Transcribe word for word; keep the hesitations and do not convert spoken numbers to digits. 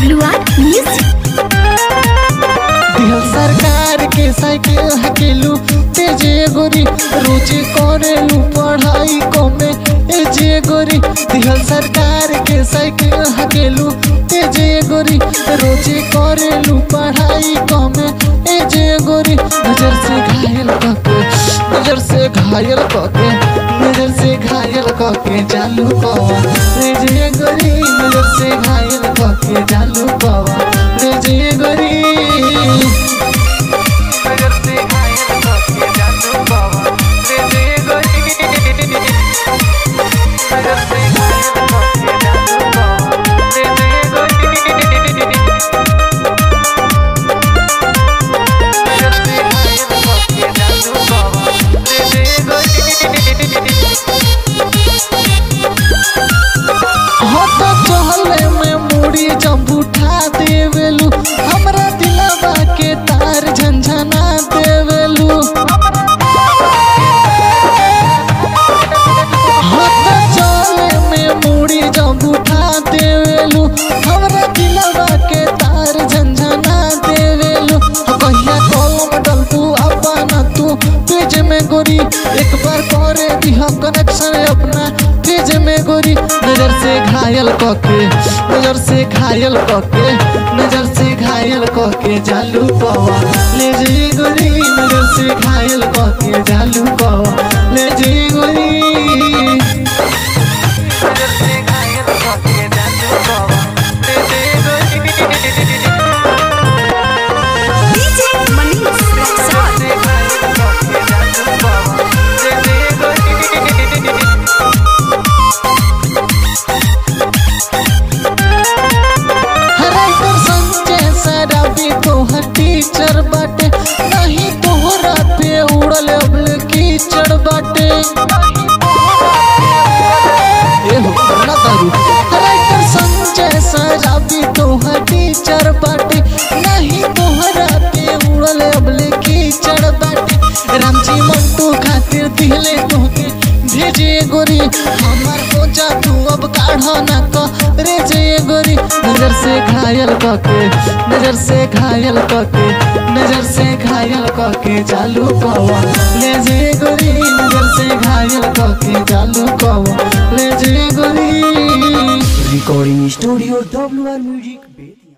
W R music. दिहल सरकार के साइकिल हकेलू तेजे गोरी रोजे करेलू पढ़ाई कमे एजे गोरी। दिहल सरकार के साइकिल हकेलू तेजे गोरी रोजे करेलू पढ़ाई कमे एजे गोरी। नजर से घायल कके नजर से घायल कके नजर से घायल कके चालू कवा एजे गोरी। नजर से घायल कके चालू कवा एजे गोरी। उठा देवेलू हमरा दिलवा के तार झंझना देवेलू। हाथ चले में मुड़ी जब उठा देवेलू हमरा दिलवा के तार झंझना देवेलू। कहिया कलम डलतू अपना तू पेज में गोरी एक बार करे दिहा कनेक्शन अपना पेज में गोरी। नजर से घायल कके नजर से घायल कके नजर से घायल कके चालू कवा ले जी गोरी। नजर से घायल कके चालू कवा ले जी गोरी। नजर से घायल कके चालू कवा ले जी गोरी। डीजे मनीष रक्सौल। टीचर बाटे नहीं तोहरा पे उड़ल अबल कीचड़ बाटे। राइटर संजय सराबी तोहर टीचर बाटे नहीं तोहरा पे उड़ल अबल कीचड़ बाटे। रामजी मंटू खातिर दिले तोहके भेजे गोरी हमार हो जा तू अब काढ़ा ना करे जे गोरी। नजर से घायल कके नजर से घायल कके नजर से घायल कके चालू कवा ले जे गोरी। नजर से घायल कके चालू कवा ले जे गोरी। Recording studio W R music.